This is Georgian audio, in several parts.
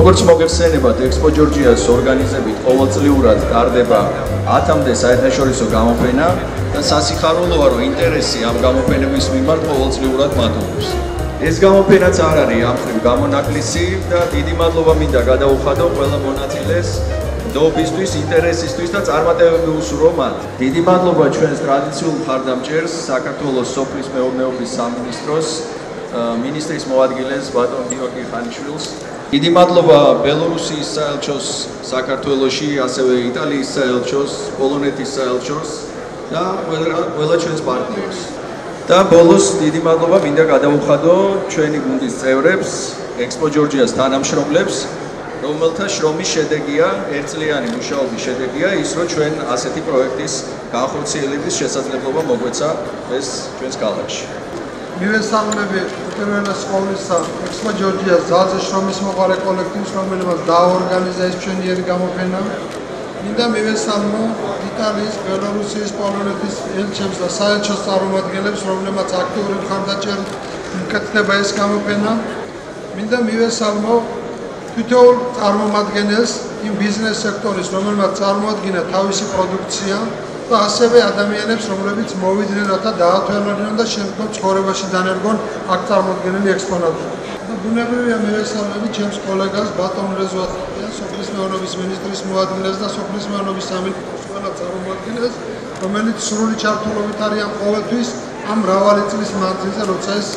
როგორც მოგეხსენებათ, Expo Georgia-ს ორგანიზებით ყოველწლიურად ტარდება 10-მდე საერთაშორისო გამოფენა და სასიხარულოა, რომ ინტერესი ამ გამოფენების მიმართ ყოველწლიურად მატულობს. ეს გამოფენაც არ არის ამ ხრივ გამონაკლისი და დიდი მადლობა მინდა გადაუხადო ყველა მონაწილეს ნდობისთვის, ინტერესისთვის და წარმატებები უსურვო მათ. დიდი მადლობა ჩვენს ტრადიციულ მხარდამჭერს, საქართველოს სოფლის მეურნეობის სამინისტროს მინისტრის მოადგილეს ბატონ გიორგი ხანიშვილს. დიდი მადლობა ბელორუსიის საელჩოს საქართველოში, ასევე იტალიის საელჩოს, პოლონეთის საელჩოს და ყველა ჩვენს პარტნიორს. და ბოლოს დიდი მადლობა მინდა გადაუხადო ჩვენი გუნდის წევრებს, Expo Georgia-ს თანამშრომლებს, რომელთა შრომის შედეგია, ერთწლიანი მუშაობის შედეგია ის, რომ ჩვენ ასეთი პროექტის განხორციელების შესაძლებლობა მოგვეცა ეს ჩვენს ქალაქში. მივესალმები პირველად ყოვლისა Expo Georgia-ს ძალზე შრომის მოყარე კოლექტივს, რომელმაც დააორგანიზა ეს ჩვენიერი გამოფენა. მინდა მივესალმო იტალიის, ბელორუსიის, პოლონეთის ელჩებს და საელჩოს წარმომადგენლებს, რომლებმაც აქტიური მხარდაჭერით მკეთდება ეს გამოფენა. მინდა მივესალმო თითოეულ წარმომადგენელს იმ ბიზნეს სექტორის, რომელმაც წარმოადგინა თავისი პროდუქცია და ასევე ადამიანებს, რომლებიც მოვიდნენ რათა დაათვალიერონ და შემდგომ ცხოვრებაში დანერგონ აქ წარმოდგენილი ექსპონატები. და ბუნებრივია მივესალმები ჩემს კოლეგას ბატონ რეზო ათლიანს, სოფლის მეურნეობის მინისტრის მოადგილეს და სოფლის მეურნეობის სამინისტროს ყველა წარმომადგენელს, რომელიც სრული ჩართულობით არიან ყოველთვის ამ მრავალი წლის მანძილზე, როცა ეს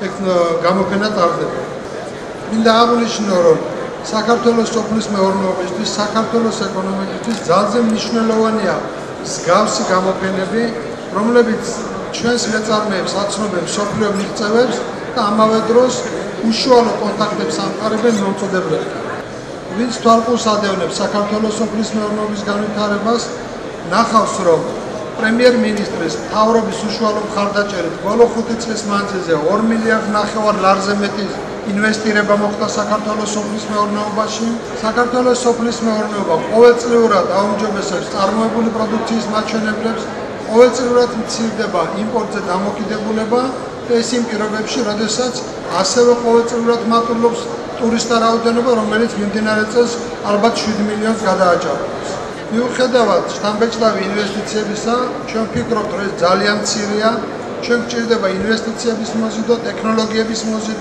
გამოფენა ტარდება. მინდა აღნიშნო, რომ საქართველოს სოფლის მეურნეობისთვის, საქართველოს ეკონომიკისთვის ძალზე მნიშვნელოვანია მსგავსი გამოფენები, რომლებიც ჩვენს მეწარმეებს აცნობებს მსოფლიო მიღწევებს და ამავე დროს უშუალო კონტაქტებს ამყარებენ მომწოდებლებთან. ვინც თვალყურს ადევნებს საქართველოს სოფლის მეურნეობის განვითარებას, ნახავს, რომ პრემიერ-მინისტრის მთავრობის უშუალო მხარდაჭერით ბოლო 5 წლის მანძილზე 2,5 მილიარდ ლარზე მეტი ინვესტირება მოხდა საქართველოს სოფლის მეურნეობაში. საქართველოს სოფლის მეურნეობა ყოველწლიურად აუმჯობესებს წარმოებული პროდუქციის მაჩვენებლებს, ყოველწლიურად მცირდება იმპორტზე დამოკიდებულება და ეს იმ პირობებში, როდესაც ასევე ყოველწლიურად მატულობს ტურისტთა რაოდენობა, რომელიც მიმდინარე წელს ალბათ 7 მილიონს გადააჭარბებს. მიუხედავად შთამბეჭდავი ინვესტიციებისა, ჩვენ ვფიქრობთ, რომ ეს ძალიან მცირეა. ჩვენ გვჭირდება ინვესტიციების მოზიდვა, ტექნოლოგიების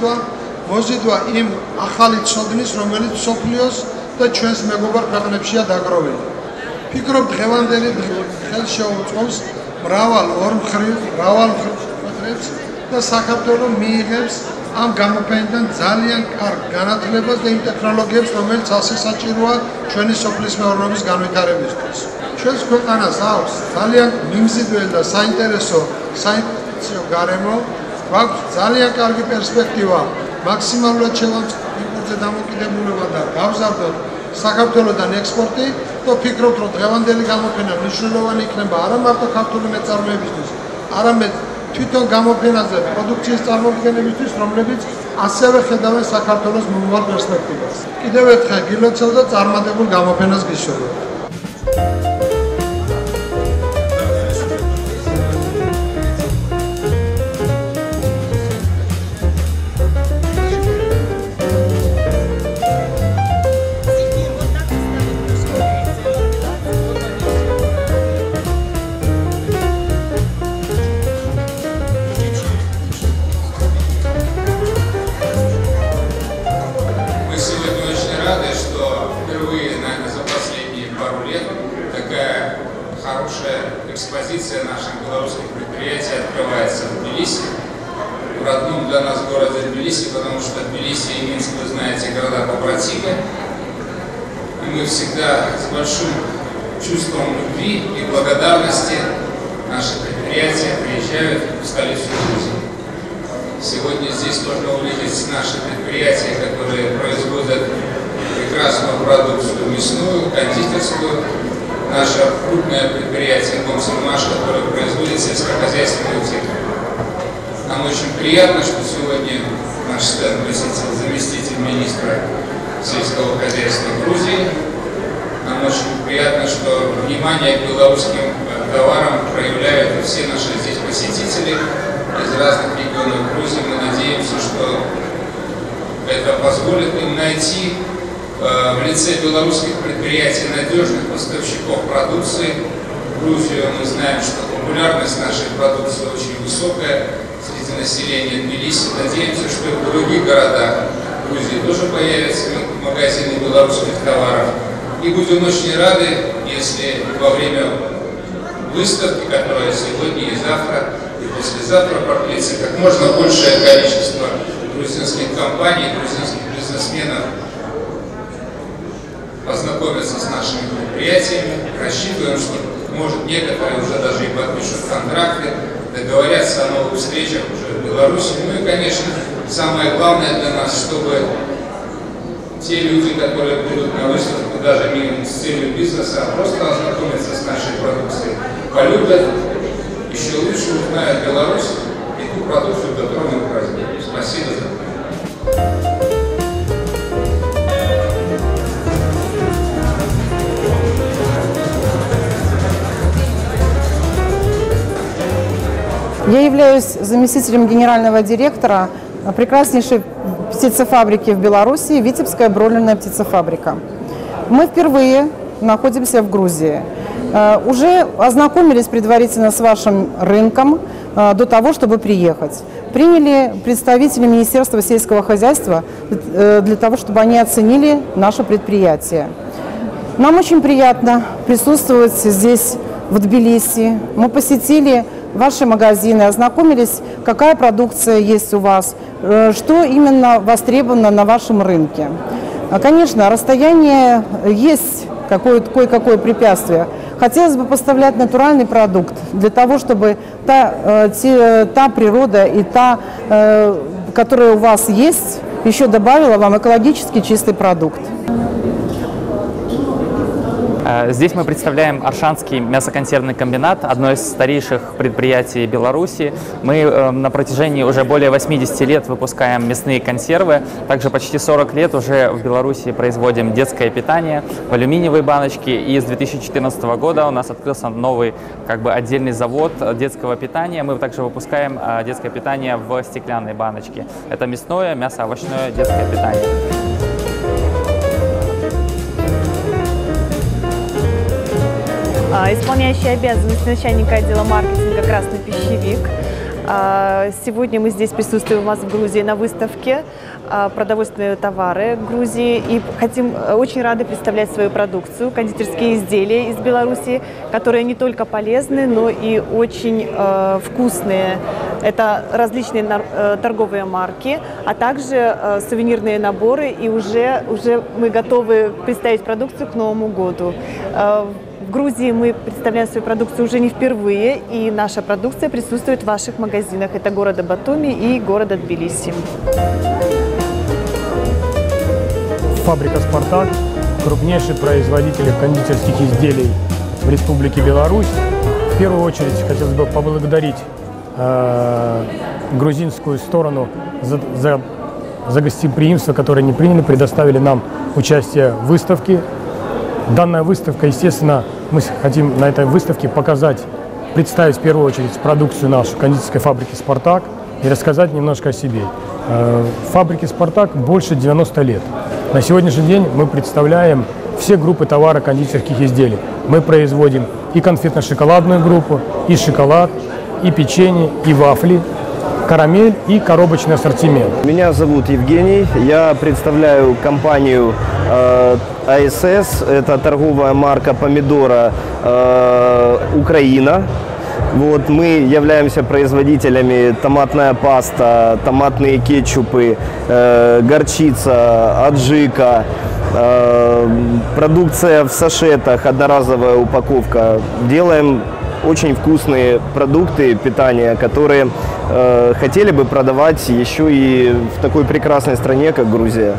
მოზიდვა იმ ახალი ცოდნის, რომელიც მსოფლიოს და ჩვენს მეგობარ ქვეყნებშია დაგროვილი. ვფიქრობ, დღევანდელი ხელს შეუწყობს მრავალ ორმხრივ ქვეყნებს და საქართველო მიიღებს ამ გამოფენიდან ძალიან კარგ განათლებას და იმ ტექნოლოგიებს, რომელიც ასე საჭიროა ჩვენი სოფლის მეურნეობის განვითარებისთვის. ჩვენს ქვეყანას აქვს ძალიან მიმზიდველი და საინტერესო გარემო, გვაქვს ძალიან კარგი პერსპექტივა მაქსიმალურად შევამციროთ იმპორტზე დამოკიდებულება და გავზარდოთ საქართველოდან ექსპორტი და ვფიქრობთ, რომ დღევანდელი გამოფენა მნიშვნელოვანი იქნება არა მარტო ქართული მეწარმეებისთვის, არამედ თვითონ გამოფენაზე პროდუქციის წარმოდგენებისთვის, რომლებიც ასევე ხედავენ საქართველოს მომავალ პერსპექტივას. კიდევ ერთხელ გილოცავ და წარმატებულ გამოფენას გისურვებ. Экспозиция наших белорусских предприятий открывается в Тбилиси, в родном для нас городе Тбилиси, потому что Тбилиси и Минск, вы знаете, города-побратимы. И мы всегда с большим чувством любви и благодарности наши предприятия приезжают в столицу Грузии. Сегодня здесь можно увидеть наши предприятия, которые производят прекрасную продукцию мясную, кондитерскую. Наше крупное предприятие «Комсомаш», которое производит сельскохозяйственную технику. Нам очень приятно, что сегодня наш стенд посетил заместитель министра сельского хозяйства Грузии. Нам очень приятно, что внимание к белорусским товарам проявляют все наши здесь посетители из разных регионов Грузии. Мы надеемся, что это позволит им найти лице белорусских предприятий, надежных поставщиков продукции в Грузию. Мы знаем, что популярность нашей продукции очень высокая среди населения Тбилиси. Надеемся, что и в других городах Грузии тоже появятся магазины белорусских товаров. И будем очень рады, если во время выставки, которая сегодня и завтра, и послезавтра продлится, как можно большее количество грузинских компаний, грузинских бизнесменов познакомятся с нашими предприятиями. Рассчитываем, что, может, некоторые уже даже и подпишут контракты, договорятся о новых встречах уже в Беларуси. Ну и, конечно, самое главное для нас, чтобы те люди, которые придут на выставку, даже не с целью бизнеса, а просто ознакомиться с нашей продукцией, полюбят, еще лучше узнают Беларусь и ту продукцию, которую мы производим. Спасибо за внимание. Я являюсь заместителем генерального директора прекраснейшей птицефабрики в Беларуси, Витебская бройлерная птицефабрика. Мы впервые находимся в Грузии. Уже ознакомились предварительно с вашим рынком до того, чтобы приехать. Приняли представителей Министерства сельского хозяйства для того, чтобы они оценили наше предприятие. Нам очень приятно присутствовать здесь, в Тбилиси. Мы посетили ваши магазины, ознакомились, какая продукция есть у вас, что именно востребовано на вашем рынке. Конечно, расстояние есть кое-какое препятствие. Хотелось бы поставлять натуральный продукт для того, чтобы та природа и та, которая у вас есть, еще добавила вам экологически чистый продукт. Здесь мы представляем Аршанский мясоконсервный комбинат, одно из старейших предприятий Беларуси. Мы на протяжении уже более 80 лет выпускаем мясные консервы. Также почти 40 лет уже в Беларуси производим детское питание в алюминиевой баночке. И с 2014 года у нас открылся новый отдельный завод детского питания. Мы также выпускаем детское питание в стеклянной баночке. Это мясное, мясо-овощное детское питание. Исполняющий обязанности начальника отдела маркетинга «Красный пищевик». Сегодня мы здесь присутствуем у вас в Грузии на выставке «Продовольственные товары Грузии» и очень рады представлять свою продукцию, кондитерские изделия из Беларуси, которые не только полезны, но и очень вкусные. Это различные торговые марки, а также сувенирные наборы, и уже мы готовы представить продукцию к Новому году. В Грузии мы представляем свою продукцию уже не впервые, и наша продукция присутствует в ваших магазинах. Это города Батуми и города Тбилиси. Фабрика «Спартак» – крупнейший производитель кондитерских изделий в Республике Беларусь. В первую очередь хотелось бы поблагодарить грузинскую сторону за гостеприимство, которое они приняли, предоставили нам участие в выставке. Данная выставка, естественно, мы хотим на этой выставке представить в первую очередь продукцию нашу кондитерской фабрики «Спартак» и рассказать немножко о себе. Фабрике «Спартак» больше 90 лет. На сегодняшний день мы представляем все группы товара кондитерских изделий. Мы производим и конфетно-шоколадную группу, и шоколад, и печенье, и вафли, карамель и коробочный ассортимент. Меня зовут Евгений, я представляю компанию АСС, это торговая марка помидора Украина. Вот, мы являемся производителями томатная паста, томатные кетчупы, горчица, аджика, продукция в сашетах, одноразовая упаковка. Делаем очень вкусные продукты питания, которые хотели бы продавать еще и в такой прекрасной стране, как Грузия.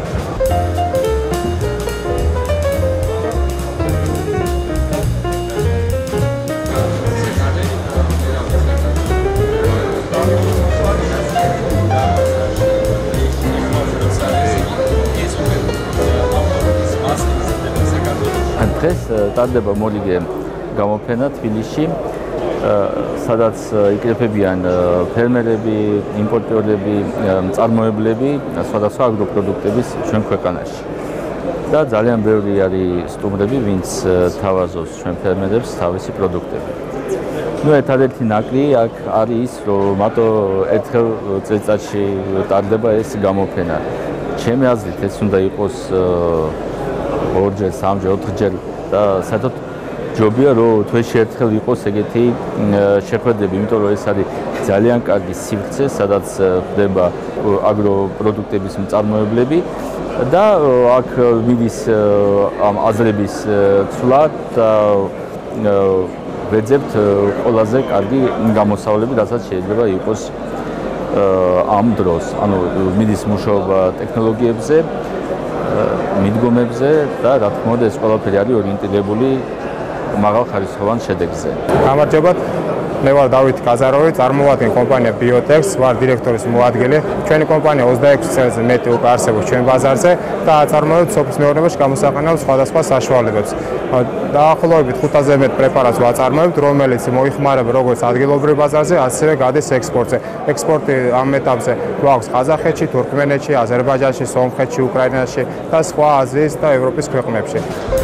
დღეს ტარდება მოლიგე გამოფენა თბილისში, სადაც იკრიფებიან ფერმერები, იმპორტიორები, მწარმოებლები სხვადასხვა აგროპროდუქტების ჩვენ ქვეყანაში. და ძალიან ბევრი არის სტუმრები, ვინც თავაზობს ჩვენ ფერმერებს თავისი პროდუქტები. ნუ ერთადერთი ნაკლი აქ არის ის, რომ მარტო ერთხელ წელიწადში ტარდება ეს გამოფენა. ჩემი აზრით ეს უნდა იყოს ორჯერ, სამჯერ, ოთხჯერ და საერთოდ ჯობია რომ თვეში ერთხელ იყოს ეგეთი შეხვედრები, იმიტომ რომ ეს არის ძალიან კარგი სივრცე, სადაც ხდება აგროპროდუქტების მწარმოებლები და აქ მიდის ამ აზრების ცვლა და ვეძებთ ყველაზე კარგი გამოსავლები, რასაც შეიძლება იყოს ამ დროს. ანუ მიდის მუშაობა ტექნოლოგიებზე, მიდგომებზე და რა თქმა უნდა ეს ყველაფერი არის ორიენტირებული მაღალხარისხოვან შედეგზე. გამარჯობათ. მე ვარ დავით კაზაროვი, წარმოვადგენ კომპანია BioTex, ვარ დირექტორის მოადგილე. ჩვენი კომპანია 26 წელზე მეტი უკვე არსებობს ჩვენ ბაზარზე და აწარმოებთ სოფლის მეურნეობაში გამოსაყენელ სხვადასხვა საშუალებებს. დაახლოებით 500-ზე მეტ პრეპარატს ვაწარმოებთ, რომელიც მოიხმარება როგორც ადგილობრივ ბაზარზე, ასევე გადის ექსპორტზე. ექსპორტი ამ ეტაპზე გვაქვს ყაზახეთში, თურქმენეთში, აზერბაიჯანში, სომხეთში, უკრაინაში და სხვა აზიის და ევროპის ქვეყნებში.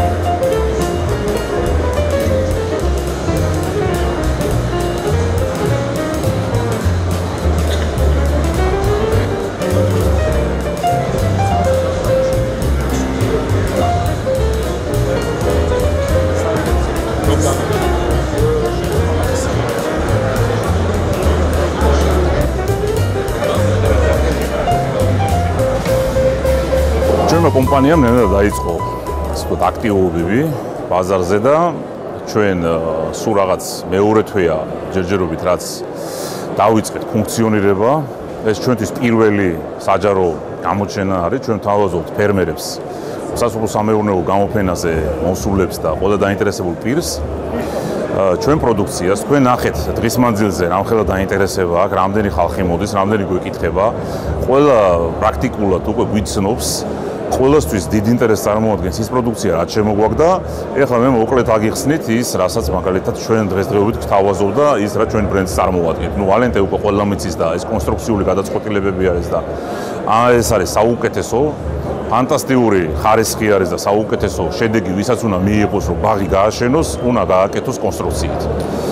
კომპანიამ ნელა დაიწყო ისეთ აქტივობები ბაზარზე და ჩვენ სულ რაღაც მეორე თვეა ჯერჯერობით რაც დავიწყეთ ფუნქციონირება. ეს ჩვენთვის პირველი საჯარო გამოჩენა არის. ჩვენ თავაზობთ ფერმერებს სასოფლო-სამეურნეო გამოფენაზე მოსულებს და ყველა დაინტერესებულ პირს ჩვენ პროდუქციას. თქვენ ნახეთ დღის მანძილზე რამხელა დაინტერესება აქვს, რამდენი ხალხი მოდის, რამდენი გვეკითხება. ყველა პრაქტიკულად უკვე გვიცნობს. ყველასთვის დიდ ინტერესს წარმოადგენს ის პროდუქცია, რაც შემოგვაქვს და ეხლა მე მოკლედ აგიხსნით ის, რასაც მაგალითად ჩვენ დღესდღეობით გვთავაზობ და ის რაც ჩვენ ბრენდს წარმოადგენთ. ნუ ვალენტე უკვე ყველა მიცის და ეს კონსტრუქციული გადაწყვეტილებები არის და ეს არის საუკეთესო, ფანტასტიკური ხარისხი არის და საუკეთესო შედეგი, ვისაც უნდა მიიღოს, რომ ბაღი გააშენოს, უნდა გააკეთოს კონსტრუქციით.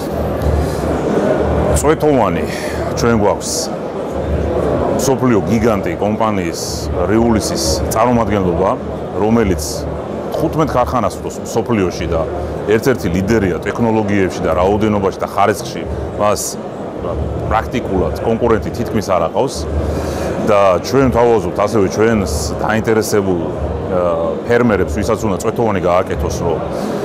წვეთოვანი ჩვენ გვაქვს სოფლიო გიგანტი კომპანიის რიულისის წარმომადგენლობა, რომელიც 15 ქარხანას ვრცობს სოფლიოში და ერთ-ერთი ლიდერია ტექნოლოგიებში და რაოდენობაში და ხარისხში. მას პრაქტიკულად კონკურენტი თითქმის არ აყავს და ჩვენ თავაზობთ ასევე ჩვენს დაინტერესებულ ფერმერებს, ვისაც უნდა წვეთოვანი გააკეთოს, რომ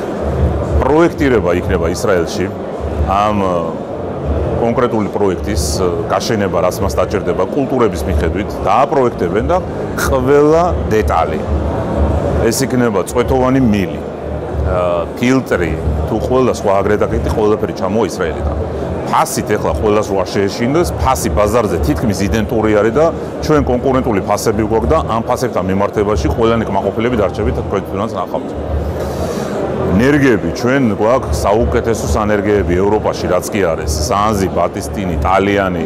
პროექტირება იქნება ისრაელში ამ კონკრეტული პროექტის გაშენება, რაც მას დაჭირდება კულტურების მიხედვით, დააპროექტებენ და ყველა დეტალი. ეს იქნება წვეთოვანი მილი, ფილტრი, თუ ყველა სხვა აგრეგატი, ყველაფერი ჩამოვა ისრაელიდან. ფასით ახლა ყველას რო შეეშინდეს, ფასი ბაზარზე თითქმის იდენტური არის და ჩვენ კონკურენტული ფასები გვაქვს და ამ ფასებთან მიმართებაში ყველანი კმაყოფილები დარჩებით თქვენთვანაც ნახავთ. ენერგიები ჩვენ გვაქვს საუკეთესო სანერგეები ევროპაში, რაც კი არის სანზი, ბატისტინი, ტალიანი,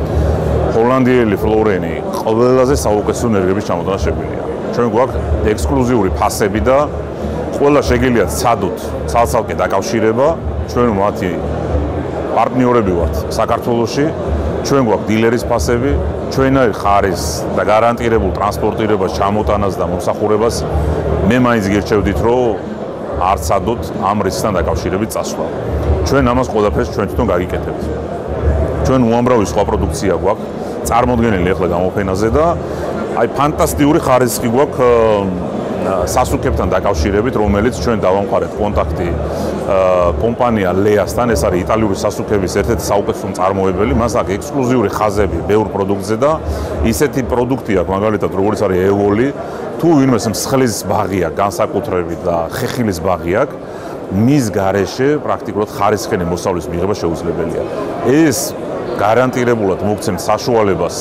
ჰოლანდიელი ფლორენი, ყველაზე საუკეთესო ენერგიების ჩამოტანა შეგვიძლია. ჩვენ გვაქვს ექსკლუზიური ფასები და ყველა შეგიძლიათ ცადოთ ცალ-ცალკე დაკავშირება, ჩვენ მათი პარტნიორები ვართ საქართველოში, ჩვენ გვაქვს დილერის ფასები, ჩვენაირ ხარისხს და გარანტირებულ ტრანსპორტირებას, ჩამოტანას და მომსახურებას მე მაინც გირჩევდით, რომ არ ცადოთ ამ რისკთან დაკავშირებით წასვლა. ჩვენ ამას ყველაფერს ჩვენ თვითონ გაგიკეთებთ. ჩვენ უამრავი სხვა პროდუქცია გვაქვს წარმოდგენილი ახლა გამოფენაზე და აი ფანტასტიკური ხარისხი გვაქვს სასუქებთან დაკავშირებით, რომელიც ჩვენ დავამყარეთ კონტაქტი კომპანია ლეასთან, ეს არის იტალიური სასუქების ერთ-ერთი საუკეთესო მწარმოებელი, მას აქვს ექსკლუზიური ხაზები ბევრ პროდუქტზე და ისეთი პროდუქტი აქვს, მაგალითად, როგორც არის ევოლი, თუ ვინმეს მსხლის ბაღი აქვს, განსაკუთრებით და ხეხილის ბაღი აქვს, მის გარეშე პრაქტიკულად ხარისხიანი მოსავლის მიღება შეუძლებელია. ეს გარანტირებულად მოგცემთ საშუალებას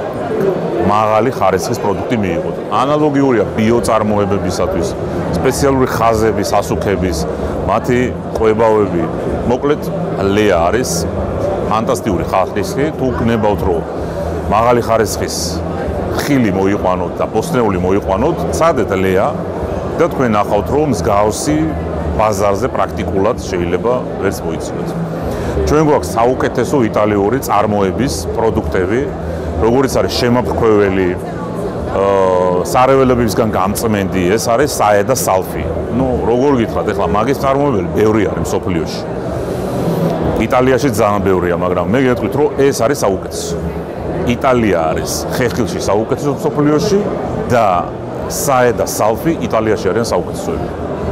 მაღალი ხარისხის პროდუქტი მიიღოთ. ანალოგიურია ბიოწარმოებებისათვის, სპეციალური ხაზები, სასუქების, მათი ყვებავები. მოკლედ, ლეა არის ფანტასტიკური ხარისხი, თუ გნებავთ, რომ მაღალი ხარისხის ხილი მოიყვანოთ და ბოსტნეული მოიყვანოთ, ცადეთ ლეა და თქვენ ნახავთ, რომ მსგავსი ბაზარზე პრაქტიკულად შეიძლება ვერც მოიცნოთ. ჩვენ გვაქვს საუკეთესო იტალიური წარმოების პროდუქტები, როგორიც არის შემაფრქვეველი, სარეველებისგან გამწმენდი, ეს არის საე და სალფი. ნუ როგორ გითხრათ, ეხლა მაგის წარმოებელი ბევრი არის მსოფლიოში. იტალიაში ძალიან ბევრია, მაგრამ მე გეტყვით, რომ ეს არის საუკეთესო. იტალია არის ხეხილში საუკეთესო მსოფლიოში და საე და სალფი იტალიაში არიან საუკეთესოები.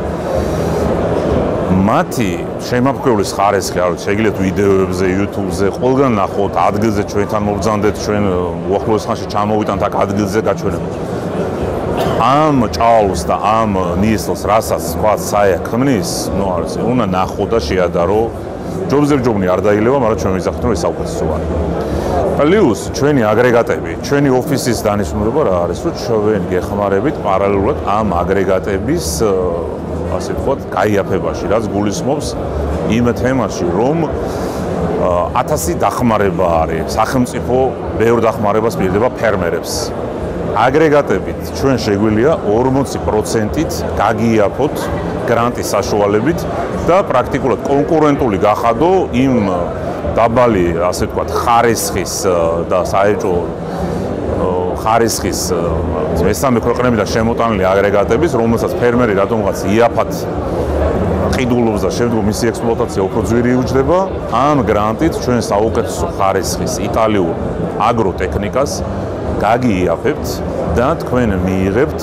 მათი შემაფრქვევის ხარისხი, არ ვიცი, შეგიძლიათ ვიდეოებზე, YouTube-ზე, ყველგან ნახოთ, ადგილზე ჩვენთან მობრძანდეთ, ჩვენ უახლოეს ხანში ჩამოვიტანთ აქ ადგილზე გაჩვენებთ. ამ ჭაულს და ამ ნიესლს, რასაც თქვა საე ქმნის, ნუ არ ვიცი, უნდა ნახო და შეადარო. ჯობზერჯობნი არ დაილევა, მაგრამ ჩვენ ვიზახეთ, რომ ეს საუკეთესო არის. პლუს ჩვენი აგრეგატები, ჩვენი ოფისის დანიშნულება რა არის, რომ ჩვენ გეხმარებით პარალელურად ამ აგრეგატების ასე ვთქვათ, გაიაფებაში, რაც გულისხმობს იმ თემაში, რომ 1000 დახმარება არის, სახელმწიფო ბევრ დახმარებას მიღება ფერმერებს. აგრეგატებით ჩვენ შეგვიძლია 40%-ით გაგიაფოთ გრანტის საშუალებით და პრაქტიკულად კონკურენტული გახადო იმ დაბალი, ასე ვთქვათ, ხარისხის და საეჭვო ხარისხის მესამე ქვეყნებიდან შემოტანილი აგრეგატების, რომელსაც ფერმერი რატომღაც იაფად ყიდულობს და შემდგომ მისი ექსპლუატაცია უფრო ძვირი იუჯდება, ამ გრანტით ჩვენ საუკეთესო ხარისხის იტალიურ აგროტექნიკას გაგიაფებთ და თქვენ მიიღებთ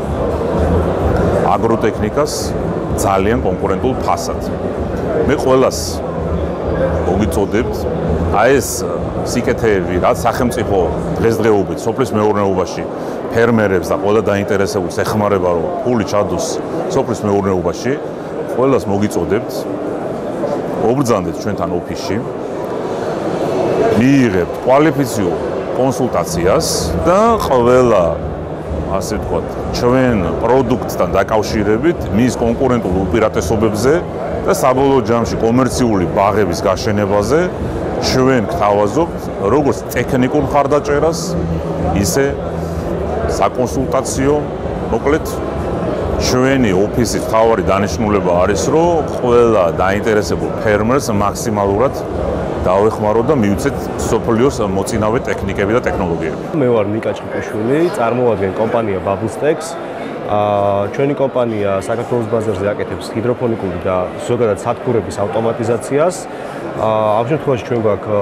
აგროტექნიკას ძალიან კონკურენტულ ფასად. მე ყველას მოგიწოდებთ, აი ეს სიკეთეები, რაც სახელმწიფო დღესდღეობით სოფლის მეურნეობაში ფერმერებს და ყველა დაინტერესებულს ეხმარება, რომ ფული ჩადოს სოფლის მეურნეობაში, ყველას მოგიწოდებთ, მობრძანდეთ ჩვენთან ოფისში, მიიღებთ კვალიფიციურ კონსულტაციას და ყველა, ასე ვთქვათ, ჩვენ პროდუქტთან დაკავშირებით მის კონკურენტულ უპირატესობებზე და საბოლოო ჯამში კომერციული ბაღების გაშენებაზე ჩვენ გთავაზობთ როგორც ტექნიკურ მხარდაჭერას, ისე საკონსულტაციო, მოკლედ ჩვენი ოფისის მთავარი დანიშნულება არის, რომ ყველა დაინტერესებულ ფერმერს მაქსიმალურად დავეხმაროთ და მივცეთ სოფლიოს მოწინავე ტექნიკები და ტექნოლოგიები. მე ვარ ნიკა ჭყიშვილი, წარმოვადგენ კომპანია Bubblestex. ჩვენი კომპანია საქართველოს ბაზარზე აკეთებს ჰიდროფონიკური და ზოგადად სათბურების ავტომატიზაციას. ამ შემთხვევაში ჩვენ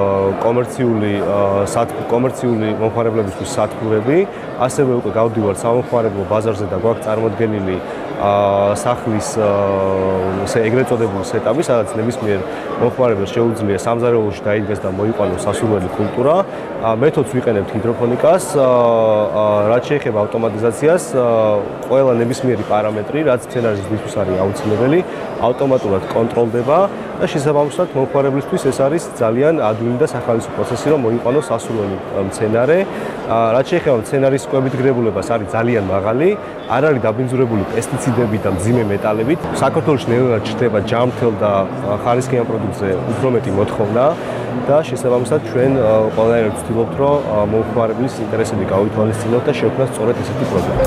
გვაქვს კომერციული მომხმარებლებისთვის სათბურები, ასევე უკვე გავდივართ სამომხმარებლო ბაზარზე და გვაქვს წარმოდგენილი სახლის ეგრეთ წოდებული სეტაპი, სადაც ნებისმიერ მომხმარებელს შეუძლია სამზარეულოში დაიდგეს და მოიყვანოს სასურველი კულტურა. მეთოდს ვიყენებთ ჰიდროფონიკას, რაც შეეხება ავტომატიზაციას, ყველა ნებისმიერი პარამეტრი, რაც მცენარისთვის არის აუცილებელი, ავტომატურად კონტროლდება და შესაბამისად მომხმარებლისთვის ეს არის ძალიან ადვილი და სახალისო პროცესი, რომ მოიყვანოს სასურველი მცენარე. რაც შეეხება მცენარის კვებით ღირებულებას, არის ძალიან მაღალი, არ არის დაბინძურებული პესტიციდებით და მძიმე მეტალებით. საქართველოში ნელ-ნელა ჩნდება ჯამთელ და ხარისხიან პროდუქტზე უფრო მეტი მოთხოვნა და შესაბამისად ჩვენ ყველანაირად ვცდილობთ, რომ მომხმარებლის ინტერესები გავითვალისწინოთ და შევქმნათ სწორედ ესეთი პროდუქტი.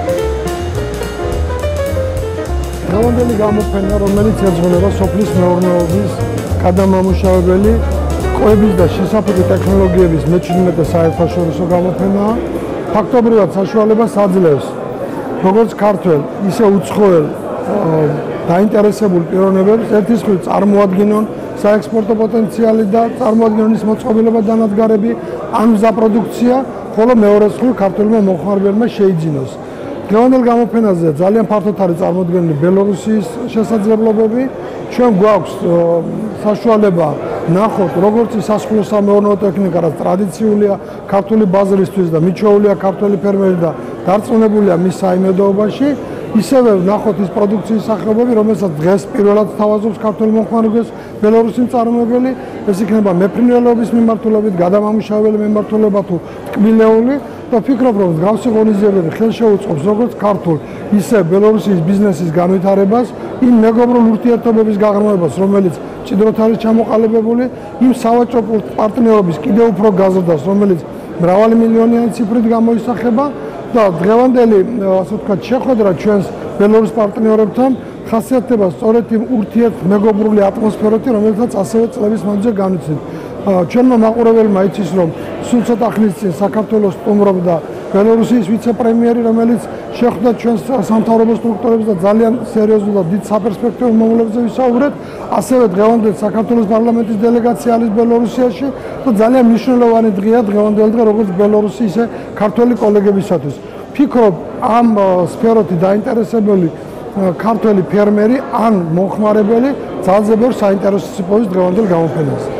დღევანდელი გამოფენა, რომელიც ეძღვნება სოფლის მეურნეობის გადამამუშავებელი კვების და შესაფერდო ტექნოლოგიების მეჩვიდმეტე საერთაშორისო გამოფენაა, ფაქტობრივად საშუალებას აძლევს როგორც ქართველ, ისე უცხოელ დაინტერესებულ პიროვნებებს ერთის მხრივ წარმოადგენონ საექსპორტო პოტენციალი და წარმოადგენონ ის მოწყობილობა დანადგარები ან მზაპროდუქცია, ხოლო მეორეს მხრივ ქართველმა მომხმარებელმა შეიძინოს. დღევანდელ გამოფენაზე ძალიან ფართოდ არის წარმოდგენილი ბელორუსიის შესაძლებლობები. ჩვენ გვაქვს საშუალება ნახოთ, როგორც სასოფლო სამეურნეო ტექნიკა, რაც ტრადიციულია ქართული ბაზრისთვის და მიჩვეულია ქართველი ფერმერი და დარწმუნებულია მის საიმედოობაში, ისევე ნახოთ ის პროდუქციის სახეობები, რომელსაც დღეს პირველად თავაზობს ქართული მომხმარებელს ბელორუსი მწარმოებელი, ეს იქნება მეფრინველების მიმართულებით, გადამამუშავებელი მიმართულება თუ ტკბილეული და ფიქრობ, რომ მსგავსი ღონისძიებები ხელშეუწყობს როგორც ქართულ, ისე ბელორუსიის ბიზნესის განვითარებას, იმ მეგობრულ ურთიერთობების გაღრმავებას, რომელიც მჭიდროდ არის ჩამოყალიბებული, იმ სავაჭრო პარტნიორობის კიდევ უფრო გაზრდას, რომელიც მრავალი მილიონიანი ციფრით გამოისახება და დღევანდელი, ასე ვთქვათ, შეხვედრა ჩვენს ბელორუს პარტნიორებთან ხასიათდება სწორედ იმ ურთიერთმეგობრული ატმოსფეროთი, რომელთაც ასევე წლების მანძილზე განვიცდით. ჩვენმა მაყურებელმა იცის, რომ სულ ცოტა ხნის წინ საქართველოს სტუმრობდა ბელორუსიის ვიცე-პრემიერი, რომელიც შეხვდა ჩვენს სამთავრობო სტრუქტურებს და ძალიან სერიოზულ და დიდ საპერსპექტივო მომვლელებზე ვისაუბრეთ. ასევე დღევანდელ საქართველოს პარლამენტის დელეგაცია არის ბელორუსიაში და ძალიან მნიშვნელოვანი დღეა დღევანდელი დღე როგორც ბელორუსის ისე ქართველი კოლეგებისათვის. ვფიქრობ, ამ სფეროთი დაინტერესებული ქართველი ფერმერი ან მომხმარებელი ძალზე ბევრ საინტერესოს იპოვის დღევანდელ გამოფენას.